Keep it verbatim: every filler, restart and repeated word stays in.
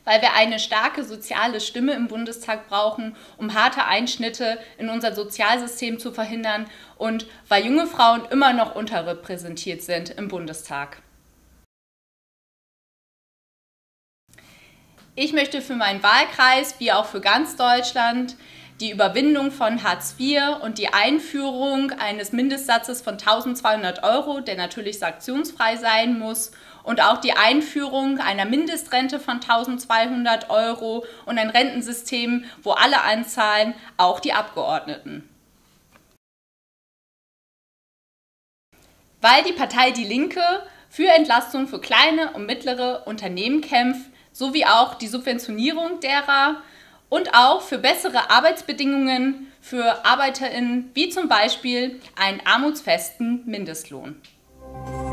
weil wir eine starke soziale Stimme im Bundestag brauchen, um harte Einschnitte in unser Sozialsystem zu verhindern und weil junge Frauen immer noch unterrepräsentiert sind im Bundestag. Ich möchte für meinen Wahlkreis, wie auch für ganz Deutschland, die Überwindung von Hartz vier und die Einführung eines Mindestsatzes von eintausendzweihundert Euro, der natürlich sanktionsfrei sein muss, und auch die Einführung einer Mindestrente von eintausendzweihundert Euro und ein Rentensystem, wo alle einzahlen, auch die Abgeordneten. Weil die Partei Die Linke für Entlastung für kleine und mittlere Unternehmen kämpft, sowie auch die Subventionierung derer und auch für bessere Arbeitsbedingungen für ArbeiterInnen, wie zum Beispiel einen armutsfesten Mindestlohn.